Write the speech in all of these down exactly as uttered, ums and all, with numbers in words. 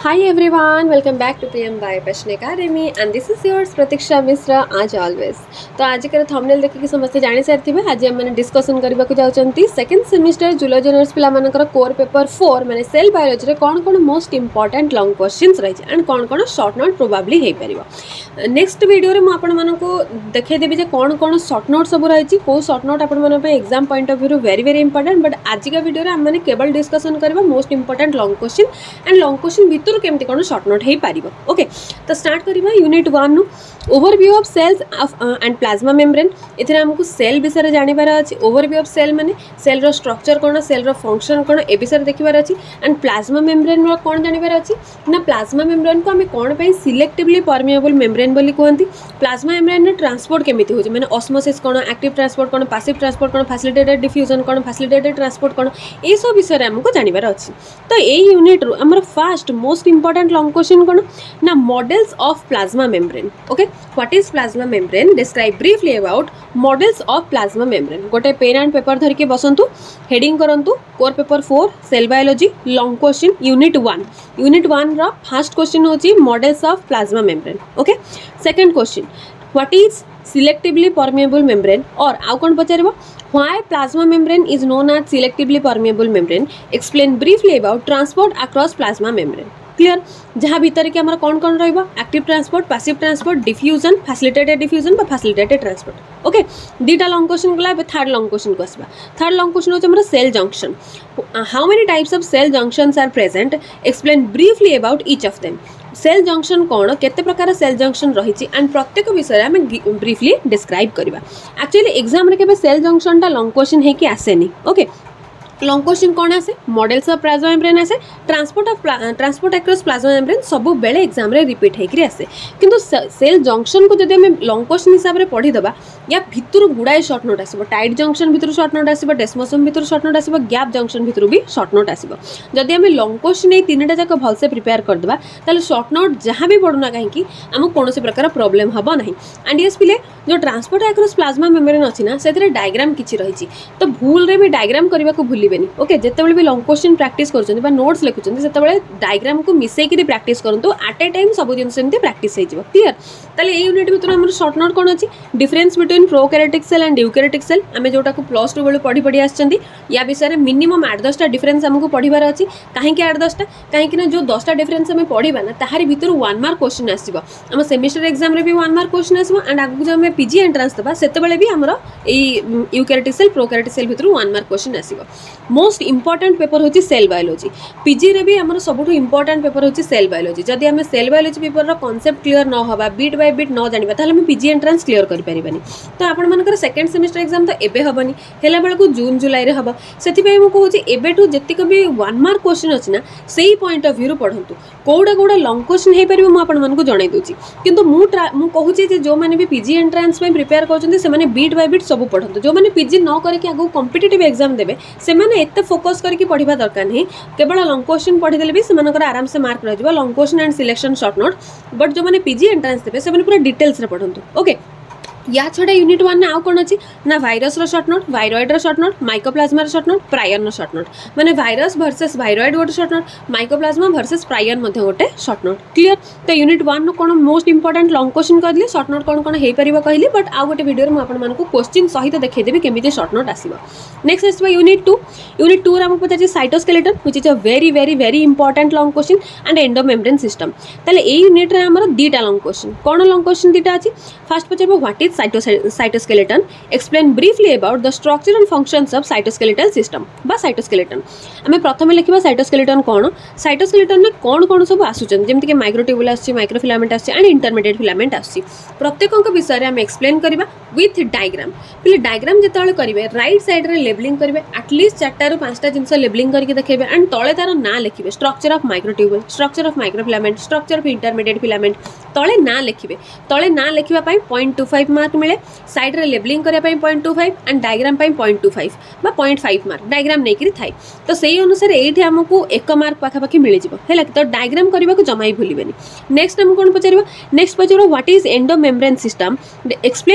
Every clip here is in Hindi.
Hi everyone, welcome back to P M by Passion Academy and this is yours Pratiksha Misra as always. तो आज के थंबनेल देखि समस्त जानि सारथिबे आज हम माने डिस्कशन करबा को जाउचंती सेकंड सेमिस्टर जूलॉजी ऑनर्स पिला मानकर कोर पेपर फोर माने सेल बायोलॉजी रे कोन कोन मोस्ट इंपोर्टेंट लॉन्ग क्वेश्चंस रहि एंड कोन कोन शॉर्ट नोट प्रोबेबली हे परिबो. नेक्स्ट वीडियो रे म आपण मानको देखै देबी जे कोन कोन शॉर्ट नोट सब रहि को शॉर्ट नोट आपण माने पे exam point of view very very important but आज का वीडियो रे हम माने केवल डिस्कशन करबा most important long question and long question भितर केमती कोन शॉर्ट नोट हे पारिबो. ओके तो स्टार्ट करिबा यूनिट वन नु overview of cells and plasma membrane. एथिरे हमकु सेल विषय जानिबार अछि. ओवरव्यू ऑफ सेल माने सेल रो स्ट्रक्चर कोन सेल रो फंक्शन कोन ए विषय देखिबार अछि एंड प्लाज्मा मेम्ब्रेन रो कोन जानिबार अछि ना प्लाज्मा मेम्ब्रेन को हमें कोन पे सिलेक्टिवली परमिएबल मेम्ब्रेन बोली कहंती. प्लाज्मा मेम्ब्रेन रे ट्रांसपोर्ट केमिति होछि माने ऑस्मोसिस कोन एक्टिव ट्रांसपोर्ट कोन पैसिव ट्रांसपोर्ट कोन फैसिलिटेटेड डिफ्यूजन कोन फैसिलिटेटेड ट्रांसपोर्ट कोन ए सब विषय हमकु जानिबार अछि. तो ए यूनिट रो हमर first most important long question कोन ना models of plasma membrane. Okay what is plasma membrane describe briefly about models of plasma membrane. गोटे पेन एंड पेपर धर के बसंतु हेडिंग करंतु core paper four cell biology long question unit one. Unit one रा फर्स्ट क्वेश्चन होची models of plasma membrane. Okay second question what is selectively permeable membrane और आउ कोन पचारबो why plasma membrane is known as selectively permeable membrane. explain briefly about transport across plasma membrane. Clear जहाँ भीतर के हमारा कौन कौन रहिबा active transport passive transport diffusion facilitated diffusion बा फैसिलिटेटेड ट्रांसपोर्ट. ओके दीटा लॉन्ग क्वेश्चन गला बे थर्ड लॉन्ग क्वेश्चन को आसबा. थर्ड लॉन्ग क्वेश्चन होचे हमरा cell junction. How many types of cell junctions are present. Explain briefly about each of them. Cell junction कौन केते प्रकार सेल जंक्शन रही एंड प्रत्येक विषय आम ब्रीफली डिस्क्राइब करवा. एक्चुअली एग्जाम रे केबे सेल जंक्शन टा लॉन्ग क्वेश्चन है कि आसेनी. ओके लॉन्ग क्वेश्चन कौन आसे मॉडल्स ऑफ प्लाज्मा मेम्ब्रेन आसे transport of transport across plasma membrane सब बेले एग्जाम रे रिपीट हेकरी आसे. किंतु सेल जंक्शन को जदि हम लॉन्ग क्वेश्चन हिसाब रे पढ़ी दबा या भितर गुड़ाए शॉर्ट नोट आसीबो. टाइट जंक्शन भितर शॉर्ट नोट आसीबो डेस्मोसोम भितर शॉर्ट नोट आसीबो गैप जंक्शन भितर भी शॉर्ट नोट आसीबो. जदि हम लॉन्ग क्वेश्चन ए तीनटा जाक भल से प्रिपेयर कर दबा ताले शॉर्ट नोट जहां भी पढुना काहे कि हम कोनोसी प्रकार प्रॉब्लम हबो नाही. एंड यस पिले जो ट्रांसपोर्ट अक्रॉस प्लाज्मा मेम्ब्रेन अछि ना सेतरे डायग्राम किछि रहिछि तो भूल रे भी डायग्राम करबा को भूलिबेनी. ओके जेते भी लॉन्ग क्वेश्चन प्रैक्टिस करछन बा नोट्स लिखुछन सेते डायग्राम को मिसई करी प्रैक्टिस करंतु एट ए टाइम सब दिन सेमते प्रैक्टिस हे जिवो. क्लियर ताले ए यूनिट भितर हमर शॉर्ट नोट कोन अछि difference between prokaryotic cell and eukaryotic cell. हमें जोटा को प्लस टू बेलु पढ़ी पढ़ी आछंती या विषय मिनिमम आठ दस टा डिफरेंस हमको पढ़ीबार अछि. काहे कि आठ दस टा काहे कि ना जो दस टा डिफरेंस हमें पढ़ीबा ना ताहारी भितर वन मार्क क्वेश्चन आसीबो. हम सेमेस्टर एग्जाम रे भी वन मार्क क्वेश्चन आसीबो एंड आगु जो हमें पीजी एंट्रेंस दबा सेते बेले भी हमरो ए यूकैरियोटिक सेल प्रोकैरियोटिक सेल भितर वन मार्क क्वेश्चन आसीबो. मोस्ट इंपोर्टेंट पेपर होची सेल बायोलॉजी. पीजी रे भी हमर सबठो इंपोर्टेंट पेपर होची सेल बायोलॉजी. जदि हमें सेल बायोलॉजी पेपर रो कांसेप्ट क्लियर न होबा बीट बाय बीट न जानिबा ताले हम पीजी एंट्रेंस क्लियर करि परिबानी. तो आपण मानकर सेकंड सेमेस्टर एग्जाम तो एबे हबनी हेला बेल को जून जुलाई रे हबो. सेति पे हम कहूची एबे टू जतिक भी वन मार्क क्वेश्चन अछि ना सेही पॉइंट ऑफ व्यू रो पढंतु. कोडा कोडा लॉन्ग क्वेश्चन हे परिबो म आपण मानको जणाई दोची. किंतु मु मु कहूची जे जो माने भी पीजी एंट्रेंस में प्रिपेयर करछन्ती से माने बीट बाय बीट सब पढंतु. जो माने पीजी न करे कि आगु कॉम्पिटिटिव एग्जाम देबे से माने एते फोकस करके पढ़िबा दरकार नहीं. केवल लॉन्ग क्वेश्चन पढ़ी देले भी सेमानकर आराम से मार्क रह जिवो long question and selection short note. But जो माने पीजी एंट्रेंस देबे से माने पूरा डिटेल्स रे पढंतु. ओके या छडा यूनिट वन आउ कोन अछि ना वायरस रो शॉर्ट नोट वायरॉइड रो शॉर्ट नोट माइकोप्लाज्मा रो शॉर्ट नोट प्रायन रो शॉर्ट नोट. माने वायरस वर्सेस वायरॉइड गोटे short note mycoplasma versus prion मध्ये गोटे शॉर्ट नोट. क्लियर तो यूनिट वन नो कोन मोस्ट इंपोर्टेंट लॉन्ग क्वेश्चन कहली शॉर्ट नोट कोन कोन हे परिबो कहली बट आउ गोटे वीडियो रे म आपण मानको क्वेश्चन सहित देखै देबी केमिति शॉर्ट नोट आसीबो. नेक्स्ट आसीबो यूनिट टू. यूनिट टू रे हम पछाची cytoskeleton which is a very very very important long question and endomembrane system. ताले ए यूनिट रे हमर दीटा लॉन्ग क्वेश्चन कोन लॉन्ग क्वेश्चन दीटा अछि. फर्स्ट पछाबो what is cyto cytoskeleton. Explain briefly about the structure and functions of cytoskeletal system बा cytoskeleton. हमें प्रथम लिखिबा cytoskeleton कोन cytoskeleton में कोन कोन सब आसुचन जेमति के माइक्रोट्यूबुल आछि माइक्रोफिलामेंट आछि एंड इंटरमीडिएट फिलामेंट आछि. प्रत्येकक विषय रे हम एक्सप्लेन करबा विथ डायग्राम. पहिले डायग्राम जेतले करिवे राइट साइड रे लेबलिंग करिवे एटलीस्ट चारटा रु पांचटा जिंस लेबलिंग करके देखैबे एंड तळे तार ना लिखिबे structure of microtubule structure of microfilament structure of intermediate filament तळे ना लिखिबे. तळे ना लिखिबा पई zero point two five mark मिले साइड रे लेबलिंग करिया पई zero point two five and diagram पई zero point two five बा zero point five mark diagram नै करी थाई. तो सेही अनुसार एठी हमकु एक मार्क पाखा पाखी मिलि जिवो हेला तो डायग्राम करबा को जमाई भूलिबेनी. नेक्स्ट हम कोन पचारिबो नेक्स्ट पचारो what is endomembrane system. Explain about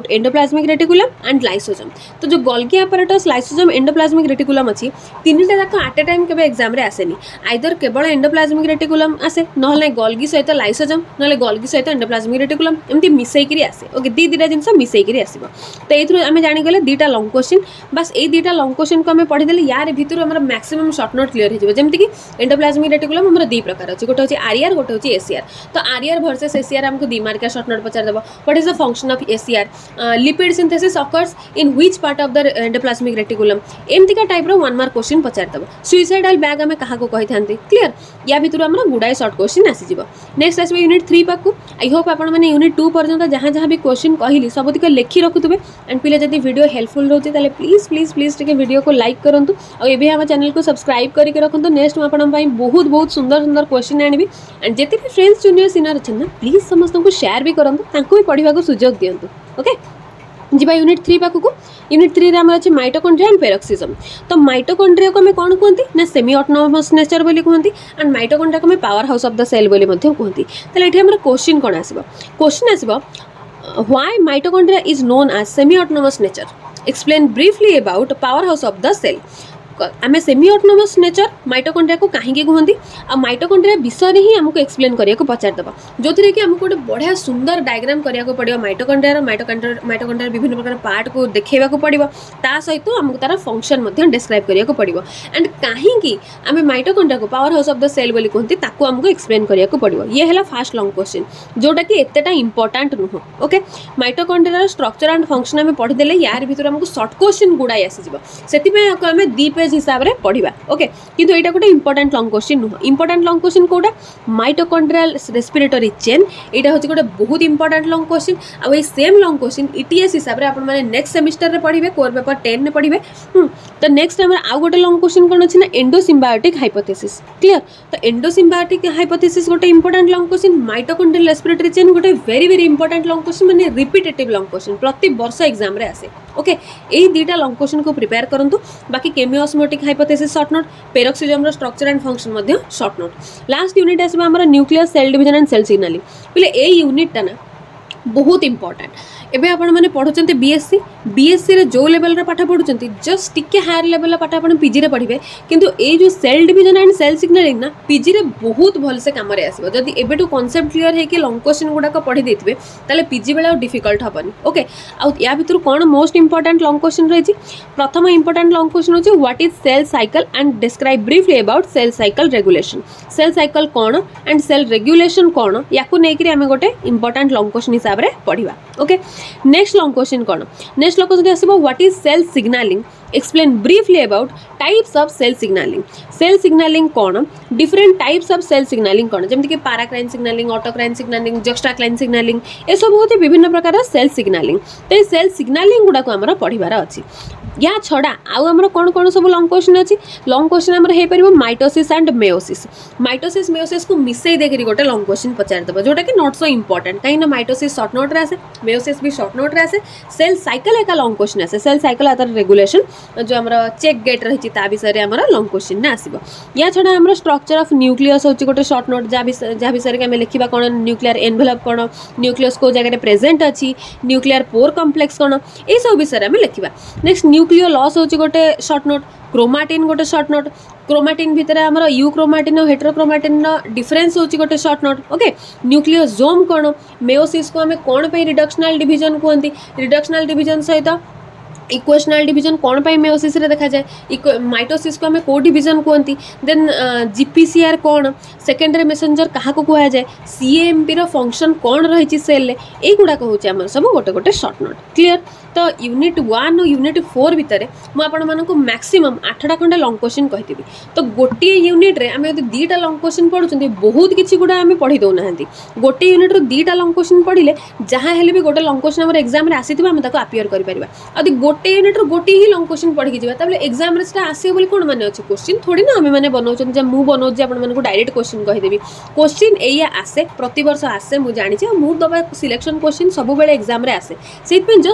about endoplasmic reticulum and lysosome. तो जो Golgi apparatus lysosome endoplasmic reticulum अच्छी तीनटा जाक एट ए टाइम केबे एग्जाम रे आसेनी आइदर केवल एंडोप्लाज्मिक रेटिकुलम आसे नहले गोल्गी सहित लाइसोजोम नहले गोल्गी सहित एंडोप्लाज्मिक रेटिकुलम एमती मिसई करी आसे ओके दी दिटा जिंस मिसई करी आसीबो। तो एथु आमे जानि गले दीटा लॉन्ग क्वेश्चन बस ए दीटा लॉन्ग क्वेश्चन को आमे पढी देले यार भितर हमर मैक्सिमम शॉर्ट नोट क्लियर हो जेमति कि एंडोप्लाज्मिक रेटिकुलम हमर दी प्रकार अछि गोटे अछि आरईआर गोटे अछि एसीआर। तो आरईआर वर्सेस एसीआर हमको दी मार्क शॉर्ट नोट पचार देबो what is the function of SER lipid synthesis occurs in which part of the endoplasmic reticulum एमति का टाइप रो वन मार्क क्वेश्चन पचार देबो। सुइसाइडल बैग हमें कहा को कहि थांती क्लियर या भितर हमर गुडाई शॉर्ट क्वेश्चन आसी जिवो। नेक्स्ट आसीबो यूनिट थ्री पाकु आई होप आपण माने यूनिट टू पर्यंत जहां जहां भी क्वेश्चन कहली सबतिक लिखि रखुतबे एंड पिले जदी वीडियो हेल्पफुल रहउते ताले प्लीज प्लीज प्लीज टिके वीडियो को लाइक करंतु और एबे हम चैनल को सब्सक्राइब करके रखंतु। नेक्स्ट में आपण पई बहुत बहुत सुंदर सुंदर क्वेश्चन आनिबी एंड जेते भी फ्रेंड्स जूनियर सीनियर अछन ना प्लीज समस्त को शेयर भी करंतु तांको भी पढिबा को सुयोग दियंतु ओके। जिबा यूनिट थ्री पाकु यूनिट थ्री रे हमर अछि माइटोकॉन्ड्रिया एंड पेरोक्सिज्म। तो माइटोकॉन्ड्रिया को हमें कोन कहंती ना सेमी ऑटोनोमस नेचर बोली कहंती एंड माइटोकॉन्ड्रिया को हमें power house of the cell बोली मध्ये कहंती। तले एठी हमर क्वेश्चन कोन आसीबो क्वेश्चन आसीबो why mitochondria is known as semi autonomous nature explain briefly about power house of the cell. आमे सेमी ऑटोनोमस नेचर माइटोकॉन्ड्रिया को कहीं कहते आ माइटोकॉन्ड्रिया विषय ही हमको एक्सप्लेन करिया को पचार दबा जो थी कि हमको गोटे बढ़िया सुंदर डायग्राम करिया को पड़ियो माइटोकॉन्ड्रिया माइटोकॉन्ड्रिया माइटोकॉन्ड्रिया विभिन्न प्रकार पार्ट को देखेबा को पड़ियो ता सहित हमको तार फंक्शन मध्ये डिस्क्राइब करिया को पड़ियो एंड कहीं कि आमे माइटोकॉन्ड्रिया को power house of the cell बोली कहते ताको हमको एक्सप्लेन करिया को पड़ियो। ये हैला फर्स्ट लॉन्ग क्वेश्चन जोटा कि एतेटा इंपोर्टेंट नुह okay. Mitochondria structure and function आमे पढ़ी देले यार भीतर हमको शॉर्ट क्वेश्चन गुडाई आसी जिवो सेति पे आमे दी पेज हिसाब रे पढ़िबा ओके। किंतु एटा गोटे इंपोर्टेंट लॉन्ग क्वेश्चन नुह इंपोर्टेंट लॉन्ग क्वेश्चन कोडा माइटोकॉन्ड्रियल रेस्पिरेटरी चेन एटा होची गोटे बहुत इंपोर्टेंट लॉन्ग क्वेश्चन आ ए सेम लॉन्ग क्वेश्चन ईटीएस हिसाब रे आपण माने नेक्स्ट सेमेस्टर रे पढ़िबे कोर पेपर टेन रे पढ़िबे। तो नेक्स्ट हमर आ गोटे लॉन्ग क्वेश्चन कोन अछि ना एंडोसिम्बायोटिक हाइपोथेसिस क्लियर। तो एंडोसिम्बायोटिक हाइपोथेसिस गोटे important long question mitochondrial respiratory chain गोटे very very important long question माने रिपीटेटिव लॉन्ग क्वेश्चन प्रति वर्ष एग्जाम रे आसे ओके। एही दीटा लॉन्ग क्वेश्चन को प्रिपेयर करंतु बाकी chemiosmotic hypothesis short note peroxisome रो स्ट्रक्चर एंड फंक्शन मध्ये शॉर्ट नोट। लास्ट यूनिट आसीबा हमर nucleus cell division and cell signalling पहिले ए यूनिट ता ना बहुत इंपोर्टेंट एबे आपण माने पढुचंते बीएससी बीएससी रे जो लेवल रे पाठ पढुचंती जस्ट टिके हायर लेवल रे पाठ आपण पीजी रे पढिबे किंतु ए जो cell division and cell signalling ना पीजी रे बहुत भल से काम रे आसीबो जदी एबे टू कांसेप्ट क्लियर हे कि लॉन्ग क्वेश्चन गुडा को पढि देथिबे ताले पीजी बेला डिफिकल्ट हबनी ओके। आ या भितर कोन मोस्ट इंपोर्टेंट लॉन्ग क्वेश्चन रहिछि प्रथम इंपोर्टेंट लॉन्ग क्वेश्चन होछि what is cell cycle and describe briefly about cell cycle regulation. Cell cycle कोन एंड सेल रेगुलेशन कोन याकू नै कि हमें गोटे इंपोर्टेंट लॉन्ग क्वेश्चन हिसाब रे पढिबा ओके। नेक्स्ट लॉन्ग क्वेश्चन कोन नेक्स्ट लॉन्ग क्वेश्चन आसीबो what is cell signalling explain briefly about types of cell signalling. Cell signalling कोन different types of cell signalling कोन जेमति कि paracrine signalling autocrine signalling juxtacrine signalling ए सब होते विभिन्न प्रकार सेल सिग्नलिंग। तो सेल सिग्नलिंग गुडा को हमरा पढिबार अछि या छड़ा आउ हमर कोन कोन सब लॉन्ग क्वेश्चन अछि लॉन्ग क्वेश्चन हमर हे परिबो mitosis and meiosis mitosis meiosis को मिसई देखि गोटे लॉन्ग क्वेश्चन पचार दबो जोटा कि नॉट सो इंपोर्टेंट काई ना माइटोसिस शॉर्ट नोट रे आसे मेयोसिस भी शॉर्ट नोट रे आसे सेल साइकिल एका लॉन्ग क्वेश्चन आसे सेल साइकिल आतर रेगुलेशन जो हमर चेक गेट रहिछि ता विषय रे हमर लॉन्ग क्वेश्चन ने आसीबो। या छड़ा हमर स्ट्रक्चर ऑफ न्यूक्लियस होछि गोटे शॉर्ट नोट जा विषय जा विषय रे हम लिखिबा कोन न्यूक्लियर एनवेलप कोन न्यूक्लियस को जगह रे प्रेजेंट अछि न्यूक्लियर पोर कॉम्प्लेक्स कोन ए सब विषय रे हम लिखिबा। नेक्स्ट न्यूक्लियो लॉस होछि गोटे शॉर्ट नोट क्रोमाटिन गोटे शॉर्ट नोट क्रोमाटिन भितर हमर यू क्रोमाटिन और हेटेरोक्रोमाटिन रो डिफरेंस होछि गोटे शॉर्ट नोट ओके। न्यूक्लियोसोम कोन मेयोसिस को हमें कोन पे रिडक्शनल डिवीजन कहंती रिडक्शनल डिवीजन सहित इक्वेशनल डिवीजन कौन पाई मेयोसिस रे देखा जाए माइटोसिस को हमें को डिवीजन कहती देन जीपीसीआर कौन सेकेंडरी मेसेंजर क्या कह जाए सीएमपी रो फंक्शन कौन रही सेल ये गुड़ाक हूँ सब गोटे गोटे शॉर्ट नोट क्लियर। तो यूनिट वन और यूनिट फोर भितर मुझे मैक्सिमम आठटा खंडे लॉन्ग क्वेश्चन कही तो गोटे यूनिट रे आम दीटा लॉन्ग क्वेश्चन पढ़ुं बहुत किसी गुड़ा आम पढ़ी दौना गोटे यूनिट रू दीटा लॉन्ग क्वेश्चन पढ़ले जहाँ भी गोटे लॉन्ग क्वेश्चन आम एग्जाम आसी आम आपियर कर गोटे यूनिट रू गोटे ही लॉन्ग क्वेश्चन पढ़ी जावा एग्जाम आसो बोली कौन माने अच्छे क्वेश्चन थोड़ी ना आम मैंने बनाऊँ मुझे बनाऊँ आपको डायरेक्ट क्वेश्चन कहीदेवी क्वेश्चन एया आसे प्रति वर्ष आसे मुझे जानी मुझे दबा सिलेक्शन क्वेश्चन सब बेले एग्जाम आसे से जस्ट मुझे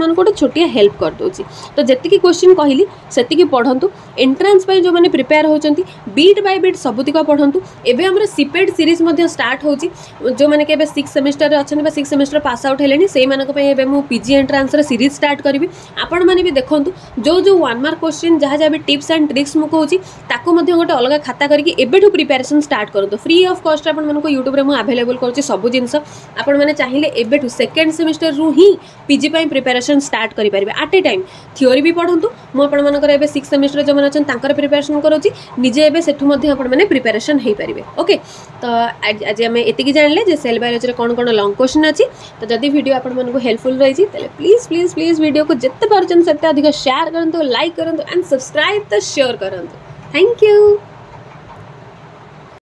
आपको गोटे छोटिया हेल्प कर दूसरी। तो जी क्वेश्चन कहली से पढ़ु। एंट्रांस जो मैंने प्रिपेयर होती बीट बाय बीट सबुतिक पढ़ु। एवं आम सीपेड सीरीज स्टार्ट हो जो मैंने के सिक्स सेमेस्टर अच्छा सिक्स सेमेस्टर पास आउट है से मुझे पीजी एंट्रांस सीरीज स्टार्ट करी। आपण मैंने भी देखूँ जो जो वन मार्क क्वेश्चन जहाँ जहाँ भी टिप्स एंड ट्रिक्स मुझे कहूँ गोटे अलग खाता करके एबेठू प्रिपेरेसन स्टार्ट करूँ। फ्री ऑफ कॉस्ट आपको यूट्यूब रे मुझे अवेलेबल करुँच सब जिनस आपण मैंने चाहिए एबेठू सेकेंड सेमेस्टर रु ही पीजी प्रिपेरेसन स्टार्ट करेंगे आट ए टाइम। थियोरी भी पढ़ु मुझे सिक्स सेमेस्टर जो मैंने अच्छा प्रिपेरेसन करोची निजे एबे सेठू मध्य आपण मैंने प्रिपेरेसन हो पारे। ओके तो आज आम एति जानले जे सेल बायोलॉजी कौन कौन लॉन्ग क्वेश्चन अच्छी। तो जदि वीडियो आपको हेल्पफुल रही प्लीज प्लीज प्लीज वीडियो को जिते पार्चन से अधिक शेयर करूँ लाइक करूँ एंड सब्सक्राइब तो श्योर करूँ। Thank you.